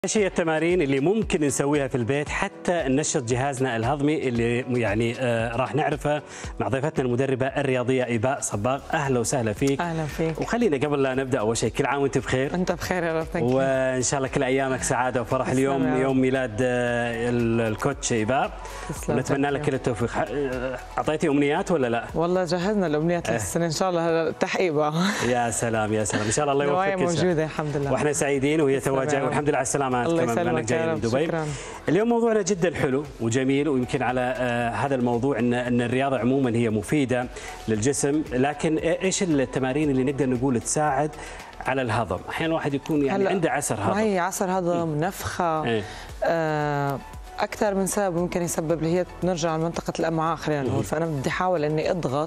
ايش هي التمارين اللي ممكن نسويها في البيت حتى ننشط جهازنا الهضمي اللي يعني راح نعرفها مع ضيفتنا المدربه الرياضيه إيباء صباغ. اهلا وسهلا فيك. اهلا فيك. وخلينا قبل لا نبدا اول شيء كل عام وانت بخير. انت بخير يا رب. وان شاء الله كل ايامك سعاده وفرح. اليوم يوم ميلاد الكوتش إيباء، ونتمنى لك كل التوفيق. اعطيتي امنيات ولا لا؟ والله جهزنا الامنيات للسنه ان شاء الله التحقيق بقى. يا سلام يا سلام، ان شاء الله الله يوفقك. موجوده الحمد لله، واحنا سعيدين وهي تواجد والحمد لله على السلامه. الله يسلمك يا رب. دبي. شكرا. اليوم موضوعنا جدا حلو وجميل، ويمكن على هذا الموضوع ان الرياضه عموما هي مفيده للجسم، لكن ايش التمارين اللي نقدر نقول تساعد على الهضم؟ احيانا الواحد يكون يعني عنده عسر هضم. هي عسر هضم، نفخه، اكثر من سبب ممكن يسبب اللي هي نرجع لمنطقه الامعاء خلينا نقول. فانا بدي احاول اني اضغط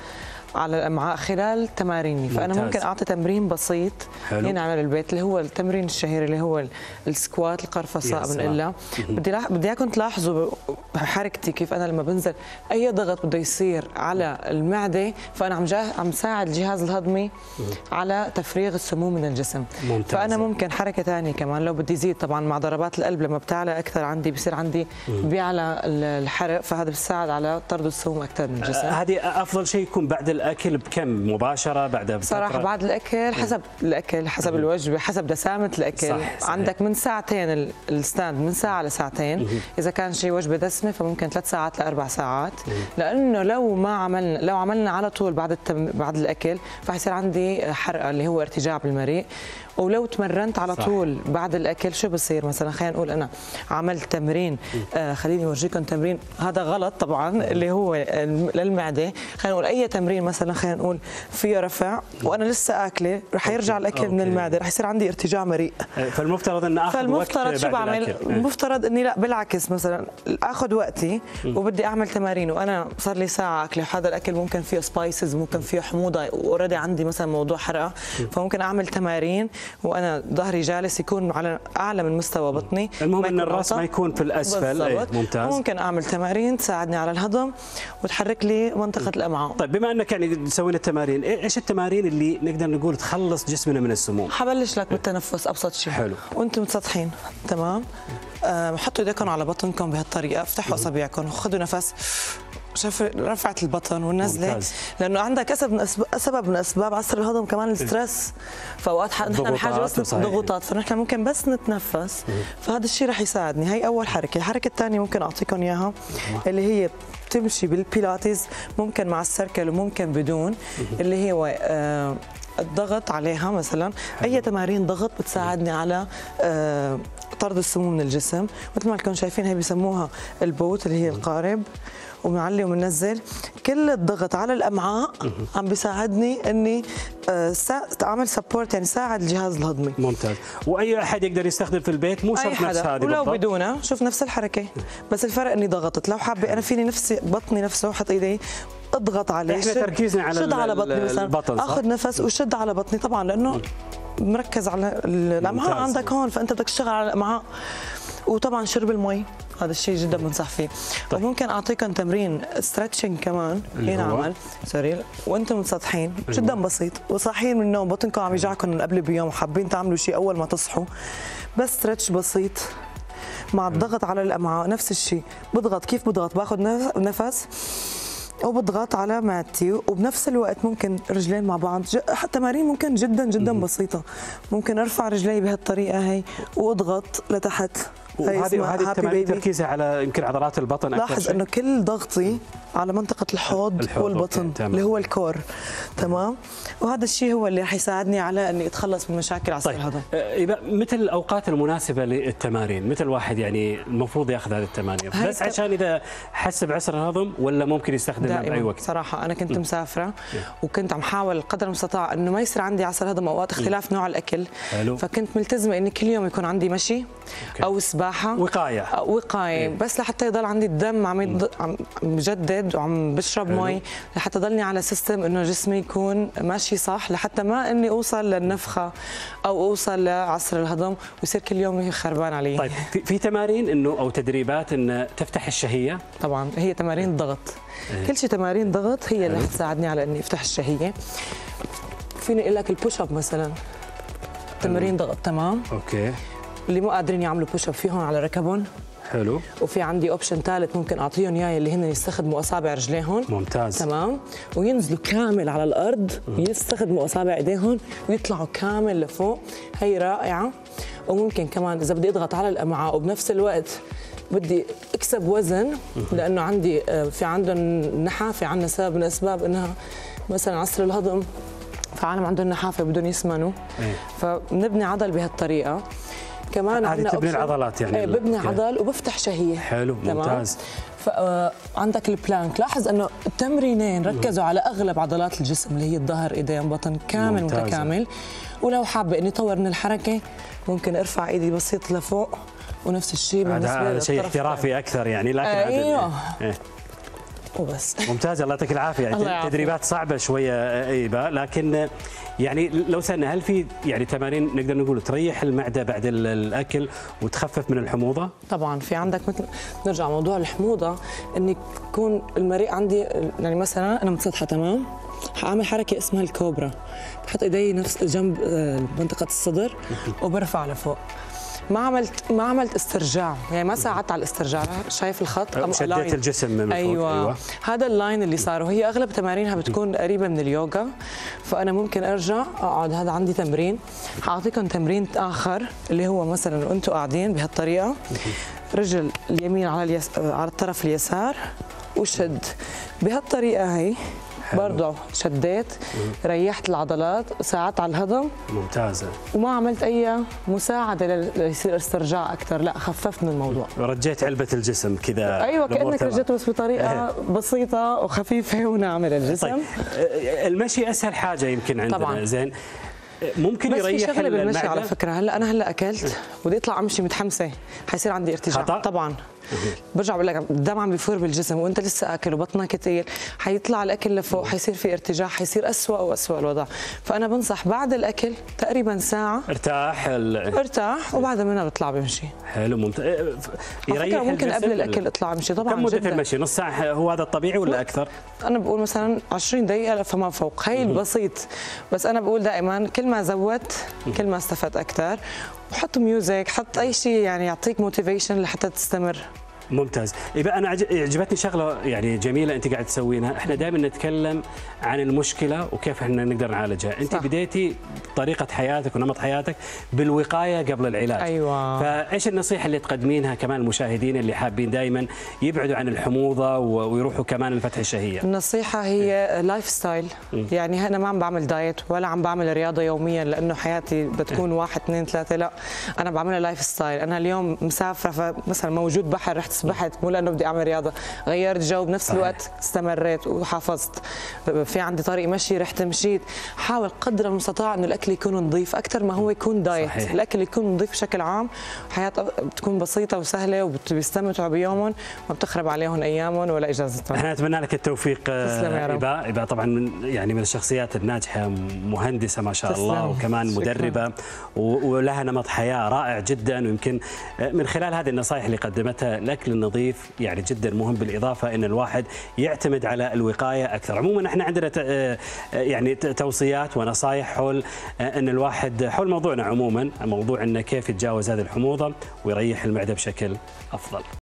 على الامعاء خلال تماريني. فانا ممكن اعطي تمرين بسيط ينعمل بالبيت اللي هو التمرين الشهير اللي هو السكوات، القرفصاء بنقلها. بدي اياكم تلاحظوا حركتي كيف انا لما بنزل اي ضغط بده يصير على المعده، فانا عم ساعد الجهاز الهضمي على تفريغ السموم من الجسم. ممتاز. فانا ممكن حركه ثانيه كمان لو بدي زيد، طبعا مع ضربات القلب لما بتعلى اكثر عندي بصير عندي بيعلى الحرق، فهذا بيساعد على طرد السموم اكثر من الجسم. هذه افضل شيء يكون بعد الاكل بكم مباشره؟ بعدها صراحه بعد الاكل حسب الاكل، حسب الوجبه، حسب دسامه الاكل. صح. عندك من ساعتين الستاند، من ساعه لساعتين. اذا كان شيء وجبه دسمه فممكن 3 ساعات ل4 ساعات، لانه لو عملنا على طول بعد الاكل فحيصير عندي حرقه اللي هو ارتجاع بالمريء. ولو تمرنت على طول بعد الاكل شو بصير؟ مثلا خلينا نقول انا عملت تمرين، خليني اورجيكم تمرين، هذا غلط طبعا اللي هو للمعده. خلينا نقول اي تمرين مثلا خلينا نقول فيه رفع وانا لسه اكله، رح يرجع الاكل من المعده، رح يصير عندي ارتجاع مريء. فالمفترض ان اخذ وقت بعد شو بعمل؟ المفترض اني لا بالعكس، مثلا اخذ وقتي وبدي اعمل تمارين وانا صار لي ساعه اكله، وهذا الاكل ممكن فيه سبايسز، ممكن فيه حموضه، واوريدي عندي مثلا موضوع حرقه، فممكن اعمل تمارين وانا ظهري جالس يكون على اعلى من مستوى بطني. المهم ان الراس ما يكون في الاسفل. ممتاز. ممكن اعمل تمارين تساعدني على الهضم وتحرك لي منطقه الامعاء. طيب بما انك يعني سوينا التمارين، ايش التمارين اللي نقدر نقول تخلص جسمنا من السموم؟ حبلش لك بالتنفس، ابسط شيء. حلو. وانتم متسطحين تمام، حطوا ايديكم على بطنكم بهالطريقه، افتحوا اصابعكم وخذوا نفس. شوف رفعت البطن والنزله، لانه عندك سبب من اسباب عسر الهضم كمان الستريس. فاوقات نحن بحاجه بس ضغوطات، فنحن ممكن بس نتنفس، فهذا الشيء رح يساعدني. هي اول حركه. الحركه الثانيه ممكن اعطيكم اياها اللي هي بتمشي بالبيلاتيز، ممكن مع السيركل وممكن بدون، اللي هو الضغط عليها. مثلا اي تمارين ضغط بتساعدني على طرد السموم من الجسم. مثل ما انكم شايفين هي بسموها البوت اللي هي القارب، ومعلي ومنزل. كل الضغط على الامعاء عم بيساعدني اني اعمل سبورت، يعني ساعد الجهاز الهضمي. ممتاز. واي احد يقدر يستخدم في البيت، مو شرط نفس هذه ولو بدونها. شوف نفس الحركه، بس الفرق اني ضغطت. لو حابه انا فيني نفسي بطني نفسه احط ايدي اضغط عليه. احنا تركيزنا على شد على بطني مثلا، البطن. اخذ نفس وشد على بطني طبعا لانه مركز على الامعاء عندك هون، فانت بدك تشتغل على الامعاء. وطبعا شرب المي، هذا الشيء جدا بنصح فيه. طيب. وممكن اعطيكم تمرين ستريتشنج كمان ينعمل وانتم متسطحين، جدا بسيط، وصاحيين من النوم بطنكم عم يجعكم من قبل بيوم وحابين تعملوا شيء اول ما تصحوا، بس ستريتش بسيط مع الضغط على الامعاء. نفس الشيء بضغط. كيف بضغط؟ باخذ نفس وبضغط على معدتي، وبنفس الوقت ممكن رجلين مع بعض. تمارين ممكن جدا بسيطه. ممكن ارفع رجلي بهالطريقه هي واضغط لتحت. وهذه التمارين تركيزها على يمكن عضلات البطن اكثر. لاحظ انه كل ضغطي على منطقه الحوض والبطن اللي هو الكور. تمام. وهذا الشيء هو اللي راح يساعدني على اني اتخلص من مشاكل عسر الهضم. مثل الاوقات المناسبه للتمارين، مثل واحد يعني المفروض ياخذ هذه التمارين بس عشان اذا حس بعسر الهضم، ولا ممكن يستخدمها باي وقت؟ صراحه انا كنت مسافره وكنت عم حاول قدر المستطاع انه ما يصير عندي عسر هضم اوقات اختلاف نوع الاكل. فكنت ملتزمه اني كل يوم يكون عندي مشي او سباحه، وقايه بس لحتى يضل عندي الدم عم بجدد وعم بشرب مي، لحتى ضلني على سيستم انه جسمي يكون ماشي صح، لحتى ما اني اوصل للنفخه او اوصل لعسر الهضم ويصير كل يوم خربان علي. طيب في تمارين انه او تدريبات ان تفتح الشهيه؟ طبعا هي تمارين ضغط. كل شيء تمارين ضغط هي اللي حتساعدني على اني افتح الشهيه. فيني اقول لك البوش اب مثلا، تمارين ضغط. تمام. اوكي. اللي مو قادرين يعملوا بوش اب فيهم على ركبهم. حلو. وفي عندي اوبشن ثالث ممكن اعطيهم اياه اللي هن يستخدموا اصابع رجليهم. ممتاز. تمام. وينزلوا كامل على الارض، يستخدموا اصابع ايديهم ويطلعوا كامل لفوق. هي رائعه. وممكن كمان اذا بدي اضغط على الامعاء وبنفس الوقت بدي اكسب وزن، لانه عندي في عندهم نحافه، عندنا سبب من الاسباب انها مثلا عسر الهضم، فعالم عندهم نحافه بدهم يسمنوا. فبنبني عضل بهالطريقه. كمان هذه تبني العضلات يعني. ببني عضل وبفتح شهيه. حلو. ممتاز. عندك البلانك، لاحظ انه التمرينين ركزوا على اغلب عضلات الجسم اللي هي الظهر، ايدين، بطن، كامل متكامل. ولو حابه اني اطور من الحركه ممكن ارفع ايدي بسيط لفوق، ونفس الشيء بالنسبه هذا شيء احترافي اكثر يعني، لكن ايوه وبس. ممتاز. الله يعطيك العافيه. يعني تدريبات صعبه شويه ايبه، لكن يعني لو سالنا هل في يعني تمارين نقدر نقول تريح المعده بعد الاكل وتخفف من الحموضه؟ طبعا في عندك مثل نرجع موضوع الحموضه، اني يكون المريء عندي يعني مثلا انا متسطحه تمام، حاعمل حركه اسمها الكوبرا، بحط ايدي نفس جنب منطقه الصدر وبرفع لفوق. ما عملت استرجاع، يعني ما ساعدت على الاسترجاع. شايف الخط؟ شديت الجسم من فوق. أيوة. هذا اللاين اللي صار، وهي اغلب تمارينها بتكون قريبه من اليوغا، فانا ممكن ارجع اقعد. هذا عندي تمرين، حاعطيكم تمرين اخر اللي هو مثلا وانتم قاعدين بهالطريقه، رجل اليمين على على الطرف اليسار وشد بهالطريقه. هي برضه شديت، ريحت العضلات، ساعدت على الهضم. ممتازه. وما عملت اي مساعده ليصير استرجاع اكثر، لا خففت من الموضوع. رجيت علبه الجسم كذا. ايوه كانك رجيت، بس بطريقه بسيطه وخفيفه وناعمه للجسم. طيب المشي اسهل حاجه يمكن عندنا. طبعا. زين ممكن بس يريح في شغله بالمشي على فكره. هلا اكلت بدي اطلع امشي متحمسه، حيصير عندي ارتجاع. خطأ؟ طبعا. برجع بقول لك الدم عم بيفور بالجسم وانت لسه اكل وبطنك كثير، حيطلع الاكل لفوق، حيصير في ارتجاع، حيصير اسوء واسوء الوضع. فانا بنصح بعد الاكل تقريبا ساعه ارتاح وبعد منها بطلع بمشي. حلو. ممتاز. يريح ممكن قبل الاكل اطلع امشي طبعا. كم مده المشي؟ نص ساعه هو هذا الطبيعي ولا اكثر؟ انا بقول مثلا 20 دقيقه فما فوق، هي البسيط. بس انا بقول دائما كل ما زودت كل ما استفدت اكثر. وحط ميوزك، حط اي شيء يعني يعطيك موتيفيشن لحتى تستمر. ممتاز. يبقى انا عجبتني شغله يعني جميله انت قاعد تسوينها. احنا دائما نتكلم عن المشكله وكيف احنا نقدر نعالجها. انت بديتي طريقه حياتك ونمط حياتك بالوقايه قبل العلاج. ايوه. فايش النصيحه اللي تقدمينها كمان المشاهدين اللي حابين دائما يبعدوا عن الحموضه ويروحوا كمان لفتح الشهيه؟ النصيحه هي لايف ستايل. يعني انا ما عم بعمل دايت ولا عم بعمل رياضه يوميا لانه حياتي بتكون 1 2 3، لا انا بعملها لايف ستايل. انا اليوم مسافره فمثلا موجود بحر، رحت سبحت مو لانه بدي اعمل رياضه، غيرت جو بنفس الوقت استمريت وحافظت. في عندي طريق مشي رحت مشيت. حاول قدر المستطاع انه الاكل يكون نظيف اكثر ما هو يكون دايت. صحيح. الاكل يكون نظيف بشكل عام، حياه بتكون بسيطه وسهله وبيستمتعوا بيومهم، ما بتخرب عليهم ايامهم ولا اجازتهم. احنا نتمنى لك التوفيق. تسلم يا رب. إباء طبعا من الشخصيات الناجحه، مهندسه ما شاء الله، وكمان مدربه ولها نمط حياه رائع جدا. ويمكن من خلال هذه النصائح اللي قدمتها الاكل النظيف يعني جدا مهم، بالاضافه ان الواحد يعتمد على الوقايه اكثر. عموما احنا عندنا يعني توصيات ونصائح حول ان الواحد حول موضوعنا عموما، موضوع انه كيف يتجاوز هذه الحموضه ويريح المعده بشكل افضل.